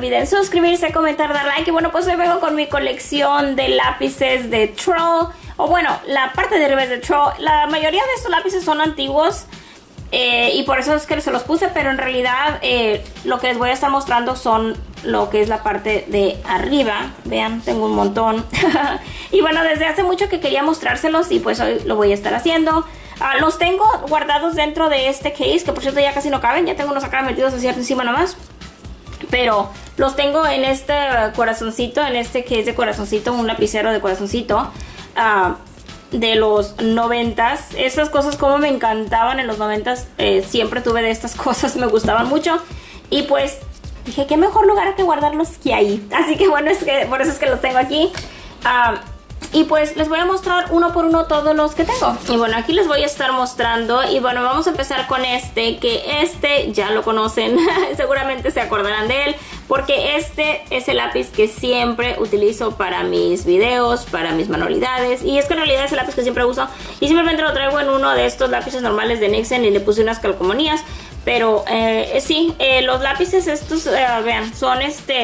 olviden suscribirse, comentar, dar like. Y bueno, pues hoy vengo con mi colección de lápices de Troll. O bueno, la parte de arriba es de Troll. La mayoría de estos lápices son antiguos. Y por eso es que se los puse, pero en realidad lo que les voy a estar mostrando son lo que es la parte de arriba. Vean, tengo un montón. Y bueno, desde hace mucho que quería mostrárselos y pues hoy lo voy a estar haciendo. Los tengo guardados dentro de este case, que por cierto ya casi no caben. Ya tengo unos acá metidos así encima nomás. Pero los tengo en este corazoncito, en este case de corazoncito, un lapicero de corazoncito. De los 90s. Estas cosas como me encantaban en los 90s. Siempre tuve de estas cosas, me gustaban mucho. Y pues dije, qué mejor lugar que guardarlos que ahí. Así que bueno, por eso es que los tengo aquí. Y pues les voy a mostrar uno por uno todos los que tengo. Y bueno, aquí les voy a estar mostrando. Y bueno, vamos a empezar con este, que este ya lo conocen. Seguramente se acordarán de él, porque este es el lápiz que siempre utilizo para mis videos, para mis manualidades. Y es que en realidad es el lápiz que siempre uso. Y simplemente lo traigo en uno de estos lápices normales de NYX y le puse unas calcomanías. Pero sí, los lápices estos, vean, son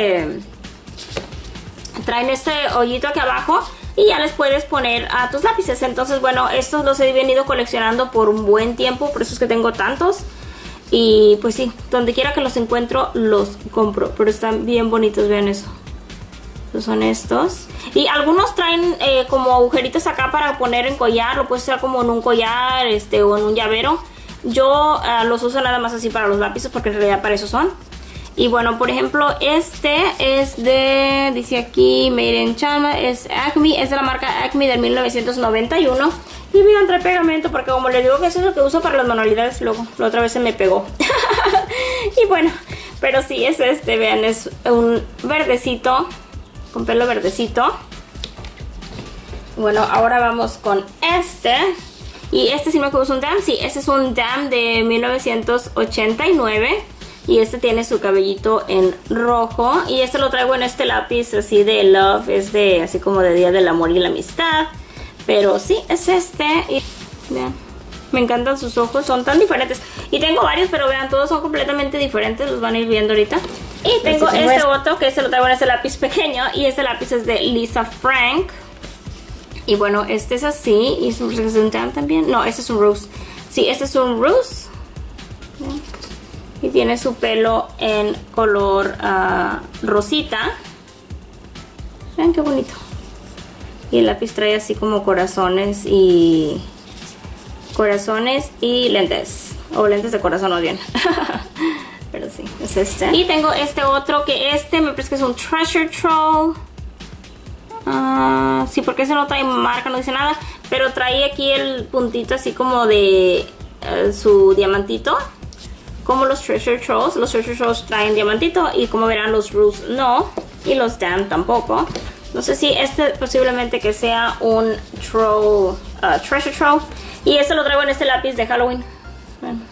traen este hoyito aquí abajo. Y ya les puedes poner a tus lápices. Entonces, bueno, estos los he venido coleccionando por un buen tiempo. Por eso es que tengo tantos. Y pues sí, donde quiera que los encuentro, los compro. Pero están bien bonitos, vean eso. Estos son estos. Y algunos traen como agujeritos acá para poner en collar. Lo puedes usar como en un collar o en un llavero. Yo los uso nada más así para los lápices, porque en realidad para eso son. Y bueno, por ejemplo, este es de, dice aquí, Made in China, es Acme, es de la marca Acme del 1991. Y vean, trae pegamento, porque como les digo que eso es lo que uso para las manualidades, luego la otra vez se me pegó. Y bueno, pero sí, es vean, es un verdecito, con pelo verdecito. Bueno, ahora vamos con este. Y este sí me acuerdo, es un Dam, sí, este es un Dam de 1989. Y este tiene su cabellito en rojo. Y este lo traigo en este lápiz así de Love. Es de así como de Día del Amor y la Amistad. Pero sí, es este. Y vean, me encantan sus ojos, son tan diferentes. Y tengo varios, pero vean, todos son completamente diferentes. Los van a ir viendo ahorita. Y tengo este otro, que este lo traigo en este lápiz pequeño. Y este lápiz es de Lisa Frank. Y bueno, este es así. Y es un tan también. No, este es un Rose. Sí, este es un Rose. ¿Ven? Y tiene su pelo en color rosita. Vean qué bonito. Y el lápiz trae así como corazones y lentes. O lentes de corazón, más bien. Pero sí, es este. Y tengo este otro, que me parece que es un Treasure Troll. Sí, porque ese no trae marca, no dice nada. Pero trae aquí el puntito así como de su diamantito. Como los Treasure Trolls. Los Treasure Trolls traen diamantito. Y como verán, los Rose no. Y los Dam tampoco. No sé si este posiblemente que sea un Troll, Treasure Troll. Y este lo traigo en este lápiz de Halloween. Bueno.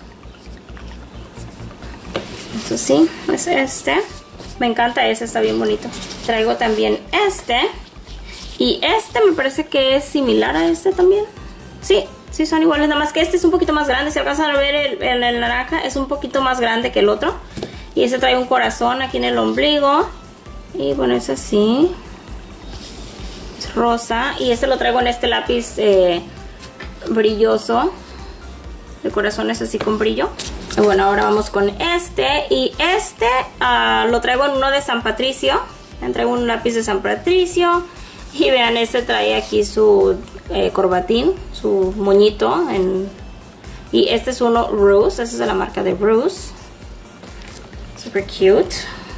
Eso sí, es este. Me encanta ese, está bien bonito. Traigo también este. Y este me parece que es similar a este también. Sí. Sí, son iguales, nada más que este es un poquito más grande. Si alcanzan a ver el naranja, es un poquito más grande que el otro. Y este trae un corazón aquí en el ombligo. Y bueno, es así. Es rosa. Y este lo traigo en este lápiz brilloso. El corazón es así con brillo. Y bueno, ahora vamos con este. Y este lo traigo en uno de San Patricio. Traigo un lápiz de San Patricio. Y vean, este trae aquí su corbatín, su moñito. Y este es uno Rose, este es de la marca de Rose. Super cute.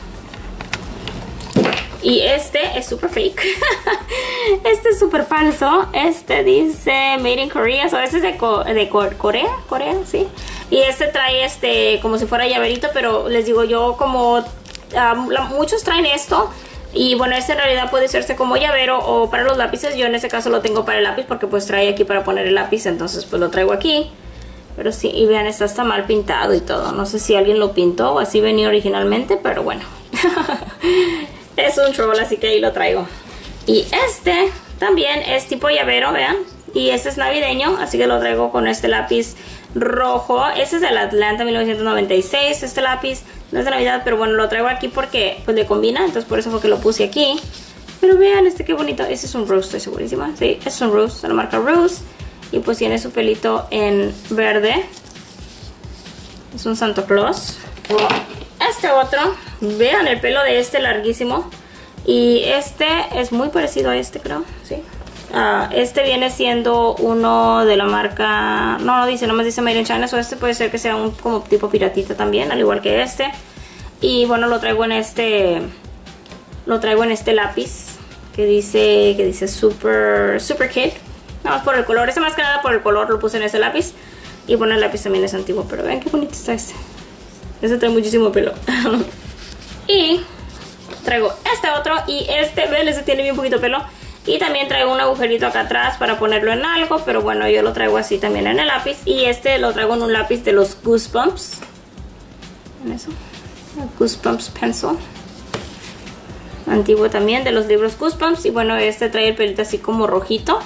Y este es super fake. Este es super falso. Este dice Made in Korea. So este es de Corea, sí. Y este trae como si fuera llaverito, pero les digo yo, como muchos traen esto. Y bueno, este en realidad puede hacerse como llavero o para los lápices. Yo en este caso lo tengo para el lápiz porque pues trae aquí para poner el lápiz. Entonces pues lo traigo aquí. Pero sí, y vean, está mal pintado y todo. No sé si alguien lo pintó o así venía originalmente, pero bueno. Es un troll, así que ahí lo traigo. Y este también es tipo llavero, vean. Y este es navideño, así que lo traigo con este lápiz rojo. Este es del Atlanta 1996. Este lápiz No es de Navidad, pero bueno, lo traigo aquí porque pues le combina. Entonces por eso fue que lo puse aquí. Pero vean qué bonito. Ese es un Rose, estoy segurísima. Sí, es un Rose, de la marca Rose. Y pues tiene su pelito en verde. Es un Santa Claus. Este otro, vean el pelo de este larguísimo. Y este es muy parecido a este, creo. Sí. Este viene siendo uno de la marca... No dice, nomás dice Made in China. So este puede ser que sea un como tipo piratita también, al igual que este. Y bueno, lo traigo en este... Lo traigo en este lápiz que dice Super Kid. Nada más por el color. Este más que nada por el color lo puse en ese lápiz. Y bueno, el lápiz también es antiguo. Pero vean qué bonito está este. Este trae muchísimo pelo. Y traigo este otro. Y vean, este tiene bien poquito pelo. Y también traigo un agujerito acá atrás para ponerlo en algo. Pero bueno, yo lo traigo así también en el lápiz. Y este lo traigo en un lápiz de los Goosebumps. ¿Ven eso? Goosebumps Pencil. Antiguo también, de los libros Goosebumps. Y bueno, este trae el pelito así como rojito.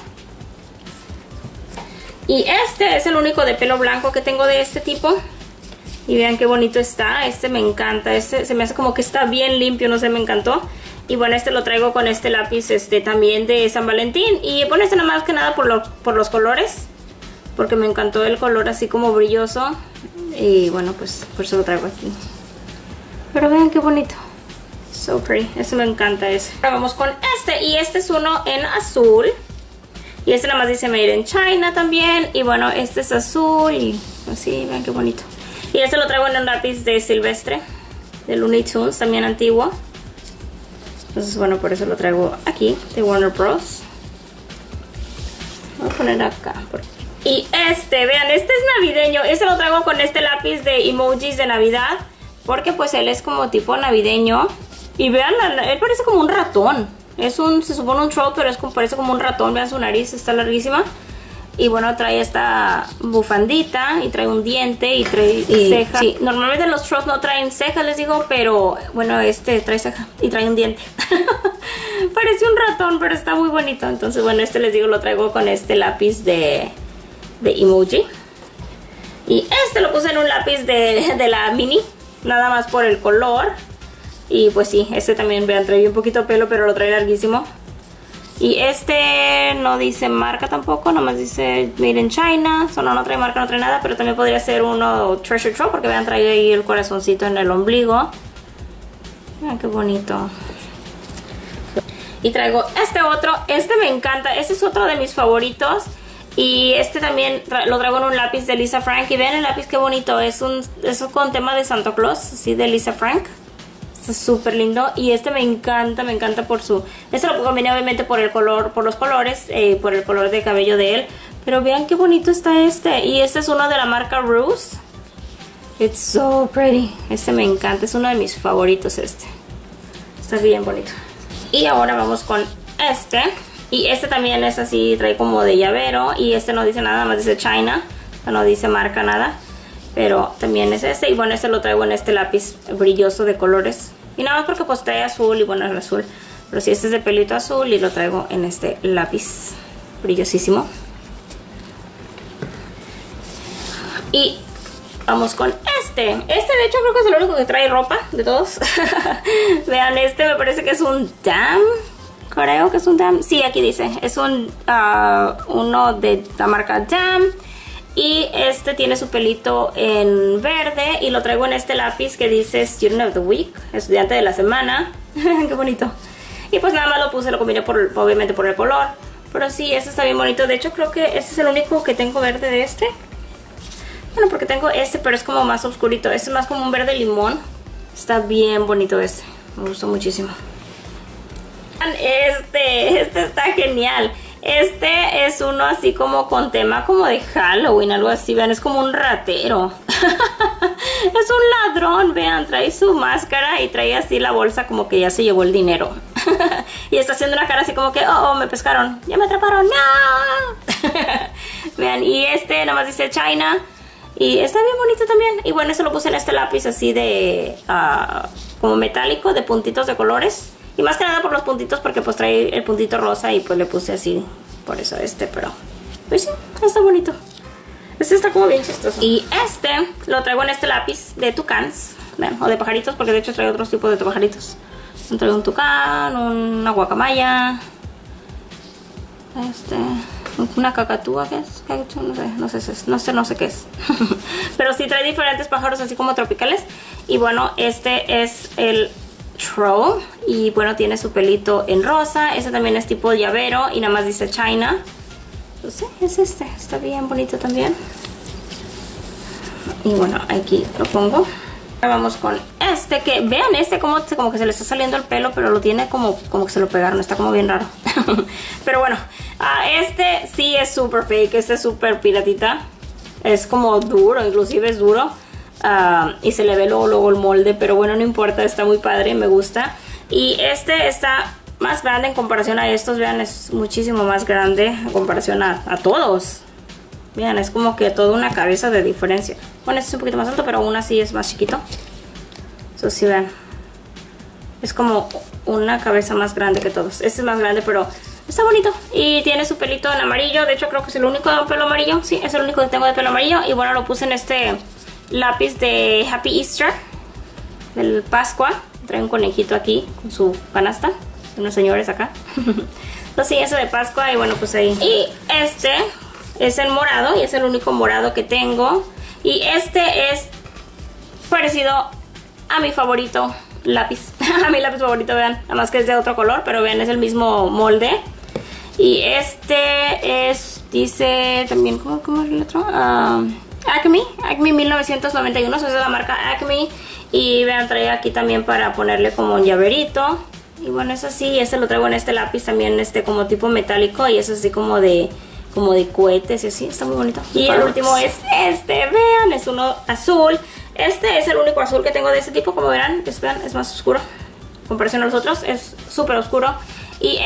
Y este es el único de pelo blanco que tengo de este tipo. Y vean qué bonito está. Este me encanta. Este se me hace como que está bien limpio, no sé, me encantó. Y bueno, este lo traigo con este lápiz también de San Valentín. Y bueno, este nada más que nada por los colores. Porque me encantó el color así como brilloso. Y bueno, pues por eso lo traigo aquí. Pero vean qué bonito. So pretty. Este me encanta ese. Ahora vamos con este. Y este es uno en azul. Y este nada más dice Made in China también. Y bueno, este es azul. Y así, vean qué bonito. Y este lo traigo en un lápiz de Silvestre. De Looney Tunes, también antiguo. Entonces bueno, por eso lo traigo aquí. De Warner Bros. Voy a poner acá. Y vean, este es navideño. Este lo traigo con este lápiz de emojis de Navidad. Porque pues él es como tipo navideño. Y vean, él parece como un ratón. Se supone un troll, pero parece como un ratón. Vean su nariz, está larguísima. Y bueno, trae esta bufandita. Y trae un diente y trae ceja. Sí, normalmente los trolls no traen cejas, les digo. Pero bueno, trae ceja y trae un diente. Parece un ratón, pero está muy bonito. Entonces bueno, les digo, lo traigo con este lápiz de emoji. Y lo puse en un lápiz de la mini. Nada más por el color. Y pues sí, también, vean, trae un poquito de pelo, pero lo trae larguísimo. Y no dice marca tampoco, nomás dice Made in China. No trae marca, no trae nada, pero también podría ser uno Treasure Trove, porque vean, trae ahí el corazoncito en el ombligo. Vean qué bonito. Y traigo otro, me encanta, este es otro de mis favoritos. Y también lo traigo en un lápiz de Lisa Frank. Y vean el lápiz qué bonito, es con tema de Santa Claus, así de Lisa Frank. Está súper lindo. Y me encanta por su... lo combiné obviamente por el color, por los colores, por el color de cabello de él. Pero vean qué bonito está Y este es uno de la marca Rose. It's so pretty. Me encanta, es uno de mis favoritos Está bien bonito. Y ahora vamos con Y también es así, trae como de llavero. Y no dice nada, más dice China. No dice marca, nada. Pero también es y bueno, lo traigo en lápiz brilloso de colores. Y nada más porque pues trae azul y bueno, el azul. Pero sí, es de pelito azul y lo traigo en lápiz brillosísimo. Y vamos con de hecho creo que es el único que trae ropa de todos. Vean, me parece que es un Damn. Creo que es un Damn. Sí, aquí dice. Es uno de la marca Damn. Y tiene su pelito en verde. Y lo traigo en lápiz que dice Student of the Week, estudiante de la semana. Qué bonito. Y pues nada más lo combiné obviamente por el color. Pero sí, está bien bonito. De hecho creo que es el único que tengo verde de Bueno, porque tengo pero es como más oscurito. Es más como un verde limón. Está bien bonito me gustó muchísimo. Está genial. Es uno así como con tema como de Halloween, algo así, vean, es como un ratero. Es un ladrón, vean, trae su máscara y trae así la bolsa como que ya se llevó el dinero. Y está haciendo una cara así como que, oh, me pescaron, ya me atraparon, no. Vean, y nada más dice China. Y está bien bonito también. Y bueno, lo puse en lápiz así de como metálico, de puntitos de colores. Y más que nada por los puntitos, porque pues trae el puntito rosa y pues le puse así. Por eso pero pues sí, está bonito. Está como bien chistoso. Y lo traigo en lápiz de Tucans. vean, o de pajaritos, porque de hecho trae otros tipos de pajaritos. Trae un tucán, una guacamaya, una cacatúa, ¿qué es? No sé qué es. Pero sí trae diferentes pájaros así como tropicales. Y bueno, este es el troll. Y bueno, tiene su pelito en rosa. Este también es tipo llavero y nada más dice China. Entonces es está bien bonito también. Y bueno, aquí lo pongo. Ahora vamos con este, que vean como que se le está saliendo el pelo, pero lo tiene como que se lo pegaron, está como bien raro. Pero bueno, este sí es súper fake, este es súper piratita. Es como duro, inclusive es duro. Y se le ve luego el molde, pero bueno, no importa, está muy padre, me gusta. Y este está más grande en comparación a estos, vean, es muchísimo más grande en comparación a todos. Vean, es como que toda una cabeza de diferencia. Bueno, este es un poquito más alto, pero aún así es más chiquito. Eso sí, vean. Es como una cabeza más grande que todos. Este es más grande, pero está bonito. Y tiene su pelito en amarillo. De hecho, creo que es el único de pelo amarillo. Sí, es el único que tengo de pelo amarillo. Y bueno, lo puse en este lápiz de Happy Easter, del Pascua. Trae un conejito aquí con su canasta. Unos señores acá. Entonces sí, ese de Pascua. Y bueno, pues ahí. Y este es el morado. Y es el único morado que tengo. Y este es parecido a mi favorito lápiz. A mi lápiz favorito, vean. Nada más que es de otro color, pero vean, es el mismo molde. Y este es, dice también, ¿cómo es el otro? Acme 1991, eso es de la marca Acme. Y vean, trae aquí también para ponerle como un llaverito. Y bueno, es así, este lo traigo en este lápiz también, como tipo metálico. Y es así como de cohetes y así, está muy bonito. Y el último es vean, es uno azul. Este es el único azul que tengo de este tipo, como verán, es más oscuro en comparación a los otros, es súper oscuro. Y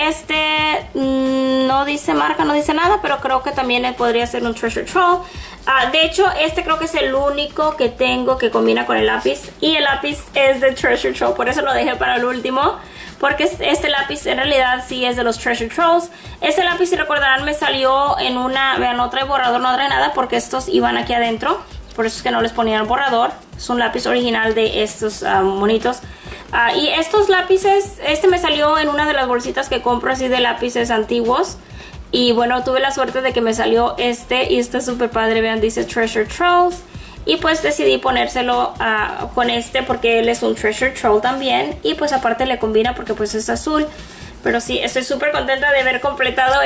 no dice marca, no dice nada, pero creo que también podría ser un Treasure Troll. De hecho, creo que es el único que tengo que combina con el lápiz. Y el lápiz es de Treasure Troll, por eso lo dejé para el último. Porque este lápiz en realidad sí es de los Treasure Trolls. Este lápiz, si recordarán, me salió en vean, no trae borrador, no trae nada, porque estos iban aquí adentro. Por eso es que no les ponían borrador. Es un lápiz original de estos monitos. Y estos lápices, me salió en una de las bolsitas que compro así de lápices antiguos. Y bueno, tuve la suerte de que me salió y está súper padre, vean, dice Treasure Trolls. Y pues decidí ponérselo con porque él es un Treasure Troll también. Y pues aparte le combina porque pues es azul. Pero sí, estoy súper contenta de haber completado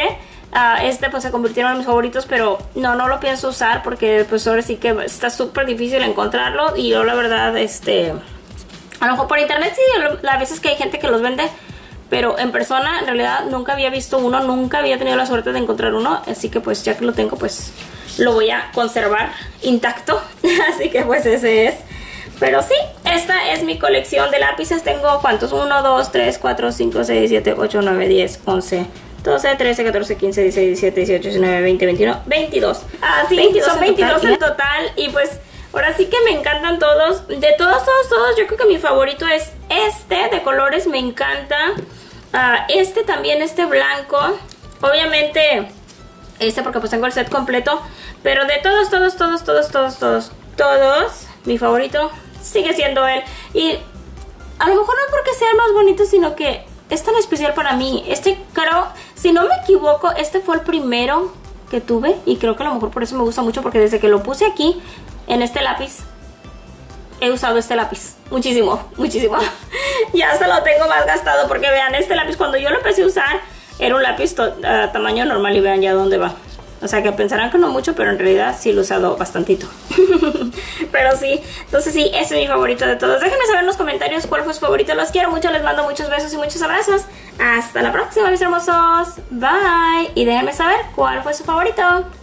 pues se convirtieron en mis favoritos, pero no lo pienso usar porque pues ahora sí que está súper difícil encontrarlo. Y yo la verdad, a lo mejor por internet sí, a veces que hay gente que los vende, pero en persona en realidad nunca había visto uno, nunca había tenido la suerte de encontrar uno. Así que pues ya que lo tengo, pues lo voy a conservar intacto. Así que pues ese es. Pero sí, esta es mi colección de lápices. Tengo, ¿cuántos? 1, 2, 3, 4, 5, 6, 7, 8, 9, 10, 11, 12, 13, 14, 15, 16, 17, 18, 19, 20, 21, 22. Sí, 22 son 22 en total. Y pues ahora sí que me encantan todos. De todos, yo creo que mi favorito es de colores, me encanta. También, blanco. Obviamente, porque pues tengo el set completo. Pero de todos, mi favorito sigue siendo él. Y a lo mejor no porque sea el más bonito, sino que es tan especial para mí. Creo, si no me equivoco, fue el primero que tuve. Y creo que a lo mejor por eso me gusta mucho, porque desde que lo puse aquí, en este lápiz, he usado este lápiz muchísimo. Ya hasta lo tengo más gastado, porque vean, este lápiz cuando yo lo empecé a usar era un lápiz tamaño normal. Y vean ya dónde va. O sea que pensarán que no mucho, pero en realidad sí lo he usado bastantito. Pero sí, entonces sí, ese es mi favorito de todos. Déjenme saber en los comentarios cuál fue su favorito. Los quiero mucho, les mando muchos besos y muchos abrazos. Hasta la próxima, mis hermosos. Bye. Y déjenme saber cuál fue su favorito.